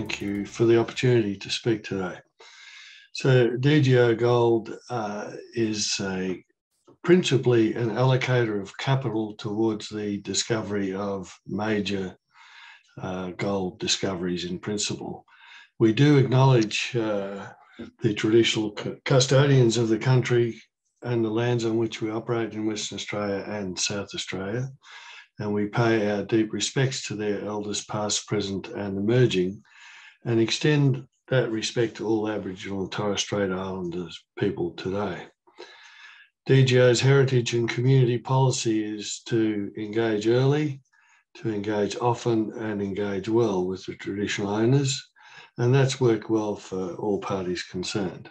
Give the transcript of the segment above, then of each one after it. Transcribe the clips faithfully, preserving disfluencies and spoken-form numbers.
thank you for the opportunity to speak today. So D G O Gold uh, is a, principally an allocator of capital towards the discovery of major uh, gold discoveries in principle. We do acknowledge uh, the traditional custodians of the country and the lands on which we operate in Western Australia and South Australia, and we pay our deep respects to their elders past, present and emerging, and extend that respect to all Aboriginal and Torres Strait Islanders people today. D G O's heritage and community policy is to engage early, to engage often and engage well with the traditional owners, and that's worked well for all parties concerned.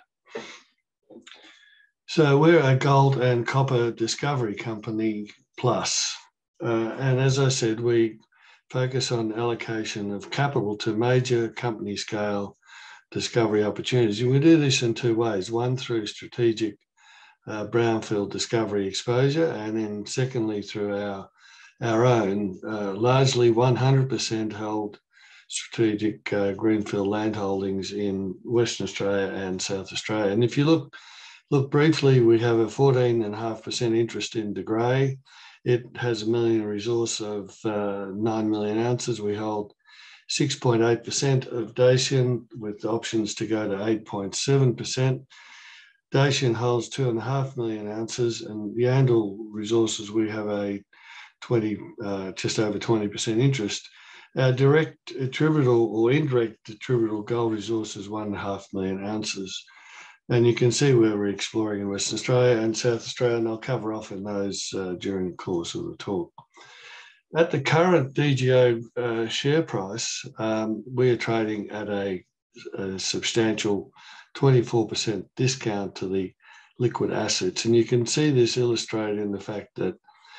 So we're a gold and copper discovery company plus. Uh, and as I said, we focus on allocation of capital to major company scale discovery opportunities. And we do this in two ways. One, through strategic uh, brownfield discovery exposure, and then secondly, through our, our own uh, largely one hundred percent held strategic uh, greenfield land holdings in Western Australia and South Australia. And if you look Look, briefly, we have a fourteen point five percent interest in De Grey. It has a million resource of uh, nine million ounces. We hold six point eight percent of Dacian with options to go to eight point seven percent. Dacian holds two point five million ounces, and Yandal Resources, we have a twenty, uh, just over twenty percent interest. Our direct attributable or indirect attributable gold resource is one point five million ounces. And you can see where we're exploring in Western Australia and South Australia, and I'll cover off in those uh, during the course of the talk. At the current D G O uh, share price, um, we are trading at a, a substantial twenty-four percent discount to the liquid assets. And you can see this illustrated in the fact that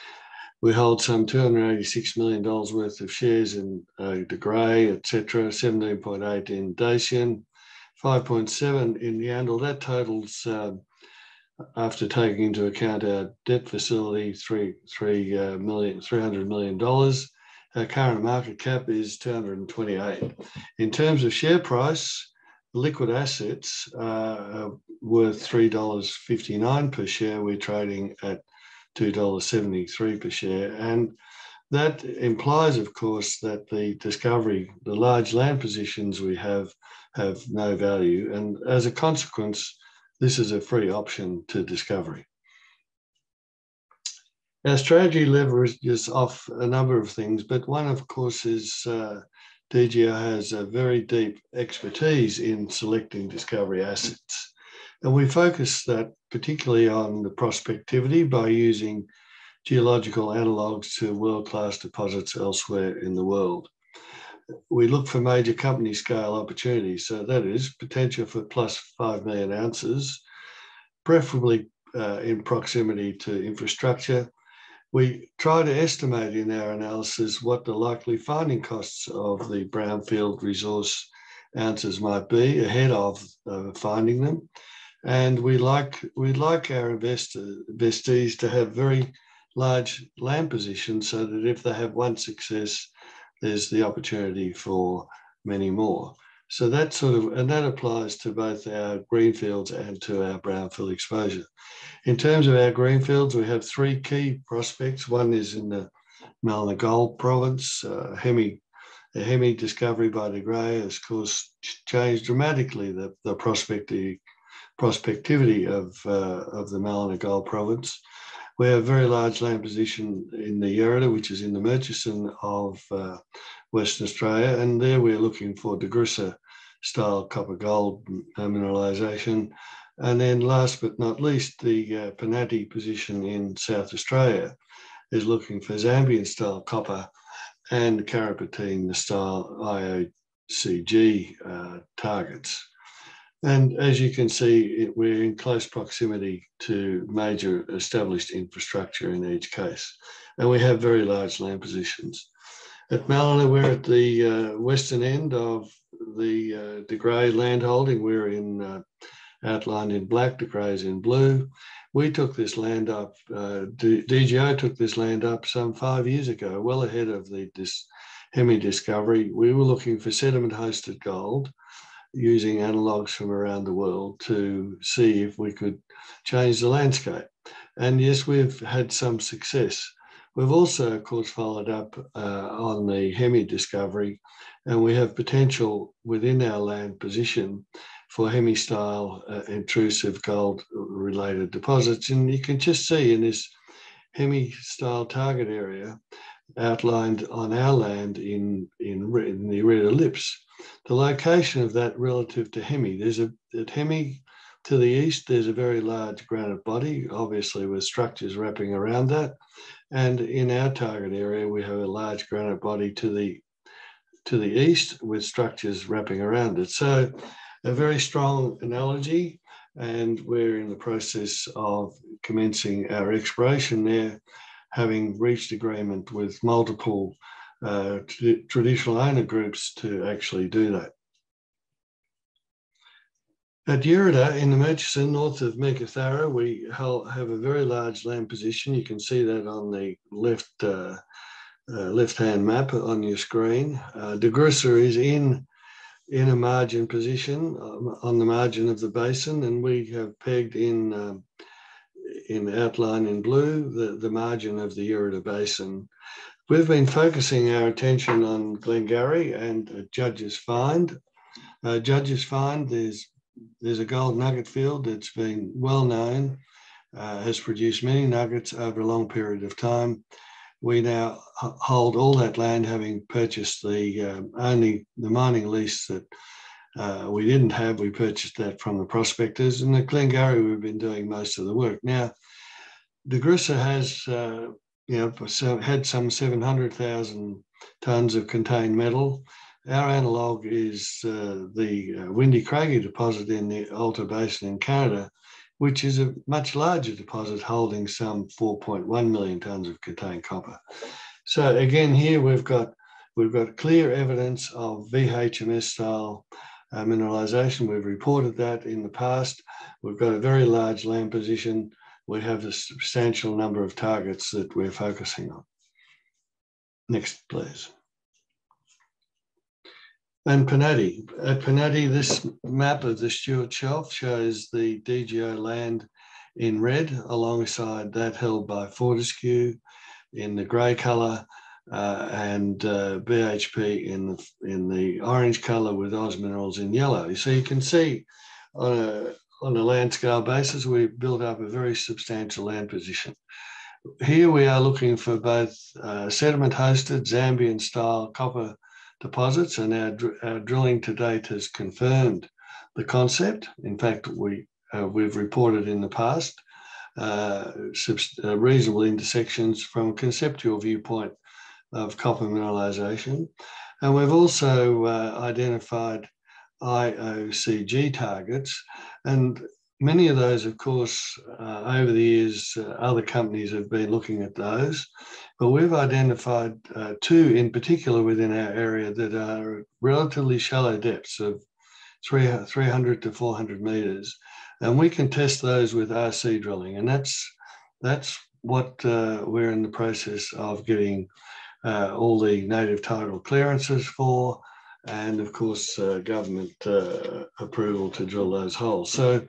we hold some two hundred eighty-six million dollars worth of shares in uh, De Grey, et cetera, seventeen point eight in Dacian, five point seven in Yandal. That totals, uh, after taking into account our debt facility, three, three, uh, million, three hundred million dollars. Our current market cap is two hundred twenty-eight. In terms of share price, liquid assets uh, are worth three dollars fifty-nine per share. We're trading at two dollars seventy-three per share. And that implies, of course, that the discovery, the large land positions we have, have no value. And as a consequence, this is a free option to discovery. Our strategy leverages off a number of things, but one, of course, is uh, D G O has a very deep expertise in selecting discovery assets. And we focus that particularly on the prospectivity by using geological analogues to world-class deposits elsewhere in the world. We look for major company scale opportunities. So that is potential for plus five million ounces, preferably uh, in proximity to infrastructure. We try to estimate in our analysis what the likely finding costs of the brownfield resource ounces might be ahead of uh, finding them. And we like, we like our investor, investees to have very large land positions so that if they have one success, there's the opportunity for many more. So that sort of, and that applies to both our greenfields and to our brownfield exposure. In terms of our greenfields, we have three key prospects. One is in the Malina Gold Province. Uh, Hemi, a Hemi discovery by De Grey has, of course, changed dramatically the, the prospectivity, prospectivity of, uh, of the Malina Gold Province. We have a very large land position in the Yerrada, which is in the Murchison of uh, Western Australia, and there we're looking for DeGrussa style copper gold mineralisation. And then last but not least, the uh, Panati position in South Australia is looking for Zambian style copper and Carapatine style I O C G uh, targets. And as you can see, it, we're in close proximity to major established infrastructure in each case. And we have very large land positions. At Malina, we're at the uh, western end of the uh, De Grey land holding. We're in, uh, outlined in black, De Grey's in blue. We took this land up, uh, D G O took this land up some five years ago, well ahead of the dis Hemi discovery, we were looking for sediment-hosted gold using analogues from around the world to see if we could change the landscape. And yes, we've had some success. We've also, of course, followed up uh, on the Hemi discovery, and we have potential within our land position for Hemi-style uh, intrusive gold-related deposits. And you can just see in this Hemi-style target area outlined on our land in, in, in the red ellipse, the location of that relative to Hemi. There's a, at Hemi to the east, there's a very large granite body, obviously with structures wrapping around that. And in our target area, we have a large granite body to the, to the east with structures wrapping around it. So a very strong analogy, and we're in the process of commencing our exploration there, having reached agreement with multiple uh, traditional owner groups to actually do that. At Yerida in the Murchison, north of Meekatharra, we have a very large land position. You can see that on the left uh, uh, left-hand map on your screen. Uh, DeGrussa is in, in a margin position um, on the margin of the basin, and we have pegged in um, in outline in blue the, the margin of the Yerida Basin. We've been focusing our attention on Glengarry and uh, Judges Find. Uh, Judges Find, there's There's a gold nugget field that's been well known, uh, has produced many nuggets over a long period of time. We now hold all that land, having purchased the uh, only the mining lease that uh, we didn't have. We purchased that from the prospectors, and at Glengarry we've been doing most of the work. Now, DeGrussa has uh, you know so had some seven hundred thousand tonnes of contained metal. Our analogue is uh, the uh, Windy Craigie deposit in the Alta Basin in Canada, which is a much larger deposit holding some four point one million tonnes of contained copper. So again, here we've got we've got clear evidence of V H M S style uh, mineralisation. We've reported that in the past. We've got a very large land position. We have a substantial number of targets that we're focusing on. Next, please. And Panatti. At Panatti, this map of the Stuart Shelf shows the D G O land in red, alongside that held by Fortescue in the grey colour, uh, and uh, B H P in the, in the orange colour with Oz Minerals in yellow. So you can see on a, on a land scale basis, we've built up a very substantial land position. Here we are looking for both uh, sediment-hosted Zambian-style copper deposits, and our, our drilling to date has confirmed the concept. In fact, we, uh, we've reported in the past uh, uh, reasonable intersections from a conceptual viewpoint of copper mineralisation. And we've also uh, identified I O C G targets, and many of those, of course, uh, over the years, uh, other companies have been looking at those, but we've identified uh, two in particular within our area that are relatively shallow depths of three hundred to four hundred metres, and we can test those with R C drilling, and that's that's what uh, we're in the process of getting uh, all the native title clearances for, and of course uh, government uh, approval to drill those holes. So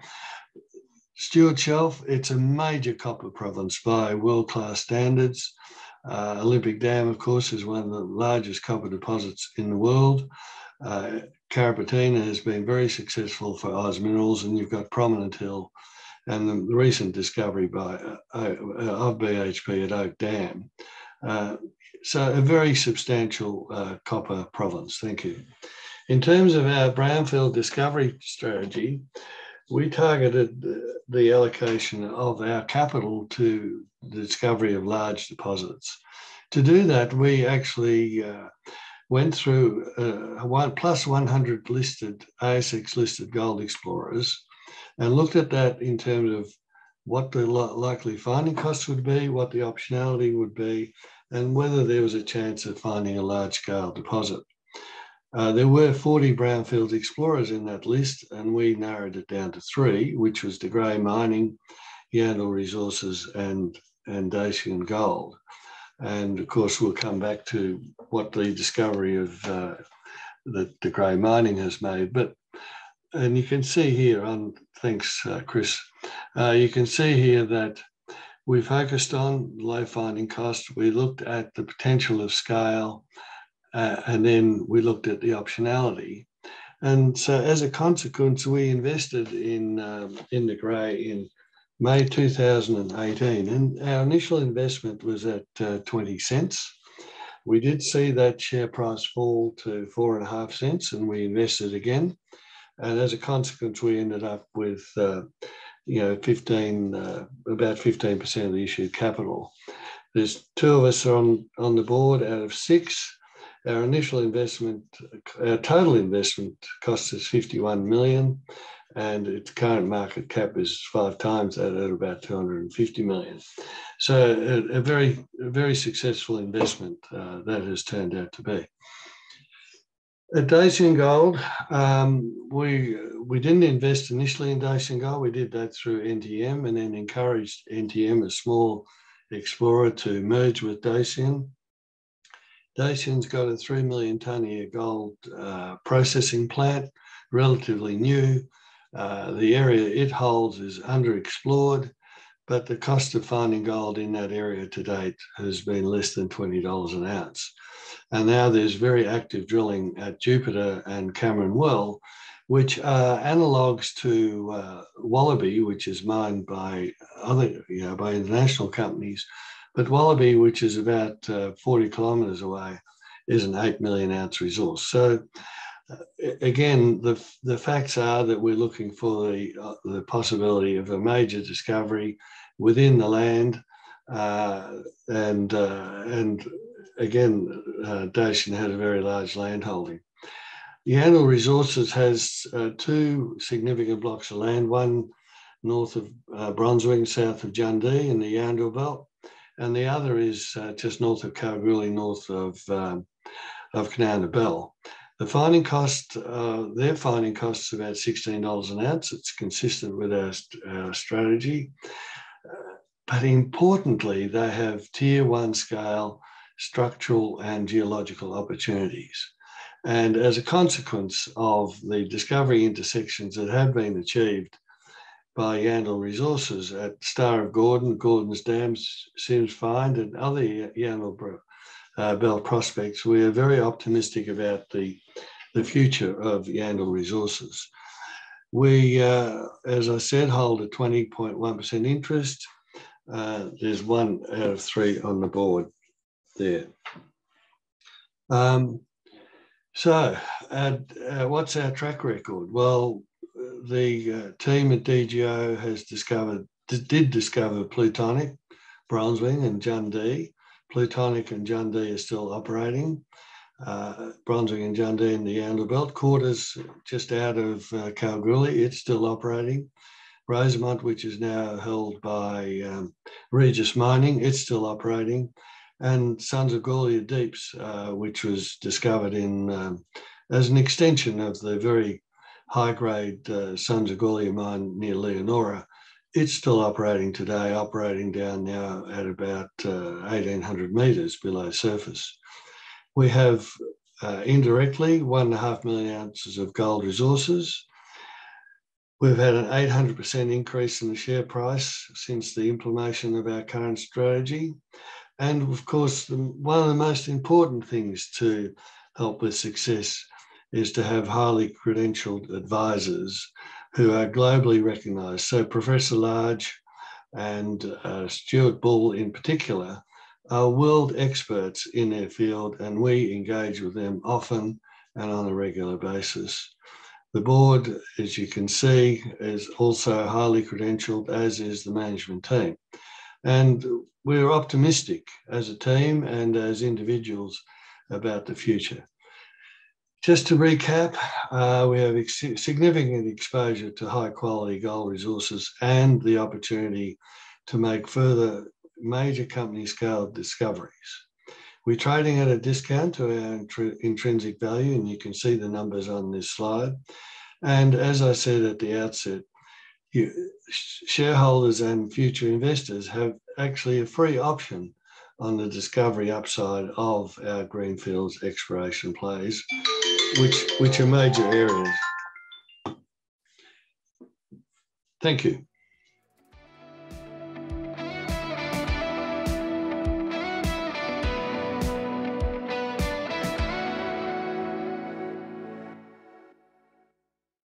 Stuart Shelf, it's a major copper province by world-class standards. Uh, Olympic Dam, of course, is one of the largest copper deposits in the world. Uh, Carrapateena has been very successful for Oz Minerals, and you've got Prominent Hill and the recent discovery by uh, uh, of B H P at Oak Dam. Uh, so a very substantial uh, copper province. Thank you. In terms of our brownfield discovery strategy, we targeted the allocation of our capital to the discovery of large deposits. To do that, we actually uh, went through uh, one, plus one hundred listed A S X listed gold explorers and looked at that in terms of what the likely finding costs would be, what the optionality would be, and whether there was a chance of finding a large-scale deposit. Uh, there were forty brownfield explorers in that list, and we narrowed it down to three, which was De Grey Mining, Yandal Resources, and, and Dacian Gold. And of course, we'll come back to what the discovery of uh, the, the grey mining has made. But, and you can see here on, thanks, uh, Chris, uh, you can see here that we focused on low finding cost. We looked at the potential of scale, uh, and then we looked at the optionality. And so as a consequence, we invested in, um, in the grey in May two thousand eighteen, and our initial investment was at uh, twenty cents. We did see that share price fall to four and a half cents, and we invested again. And as a consequence, we ended up with, uh, you know, fifteen, uh, about fifteen percent of the issued capital. There's two of us on, on the board out of six. Our initial investment, our total investment cost us fifty-one million, and its current market cap is five times that at about two hundred fifty million. So a, a very, a very successful investment uh, that has turned out to be. At Dacian Gold, um, we we didn't invest initially in Dacian Gold. We did that through N T M, and then encouraged N T M, a small explorer, to merge with Dacian. Dacian's got a three million tonne a year gold uh, processing plant, relatively new. Uh, the area it holds is underexplored, but the cost of finding gold in that area to date has been less than twenty dollars an ounce. And now there's very active drilling at Jupiter and Cameron Well, which are analogues to uh, Wallaby, which is mined by other, you know, by international companies. But Wallaby, which is about uh, forty kilometres away, is an eight million ounce resource. So uh, again, the, the facts are that we're looking for the, uh, the possibility of a major discovery within the land. Uh, and, uh, and again, uh, Dacian had a very large land holding. Yandal Resources has uh, two significant blocks of land, one north of uh, Bronzewing, south of Jundee in the Yandal Belt, and the other is uh, just north of Kalgoorlie, north of, um, of Canowna Bell. The finding cost, uh, their finding cost is about sixteen dollars an ounce. It's consistent with our, our strategy. Uh, but importantly, they have tier one scale structural and geological opportunities. And as a consequence of the discovery intersections that have been achieved by Yandal Resources at Star of Gordon, Gordon's Dam, Sims Find, and other Yandal uh, Belt prospects, we are very optimistic about the, the future of Yandal Resources. We, uh, as I said, hold a twenty point one percent interest. Uh, there's one out of three on the board there. Um, so, uh, uh, what's our track record? Well, the uh, team at D G O has discovered, did discover Plutonic, Bronzewing and Jundee. Plutonic and Jundee are still operating. Uh, Bronzewing and Jundee in the Yandal Belt. Quarters just out of uh, Kalgoorlie, it's still operating. Rosemont, which is now held by um, Regis Mining, it's still operating. And Sons of Gaulia Deeps, uh, which was discovered in um, as an extension of the very high-grade uh, Sons of Gaulia mine near Leonora. It's still operating today, operating down now at about uh, eighteen hundred metres below surface. We have uh, indirectly one and a half million ounces of gold resources. We've had an eight hundred percent increase in the share price since the implementation of our current strategy. And of course, the, one of the most important things to help with success is to have highly credentialed advisors who are globally recognised. So Professor Large and uh, Stuart Bull in particular are world experts in their field, and we engage with them often and on a regular basis. The board, as you can see, is also highly credentialed, as is the management team. And we're optimistic as a team and as individuals about the future. Just to recap, uh, we have ex significant exposure to high quality gold resources and the opportunity to make further major company scale discoveries. We're trading at a discount to our intr intrinsic value, and you can see the numbers on this slide. And as I said at the outset, you, shareholders and future investors have actually a free option on the discovery upside of our greenfields exploration plays, which, which are major areas. Thank you.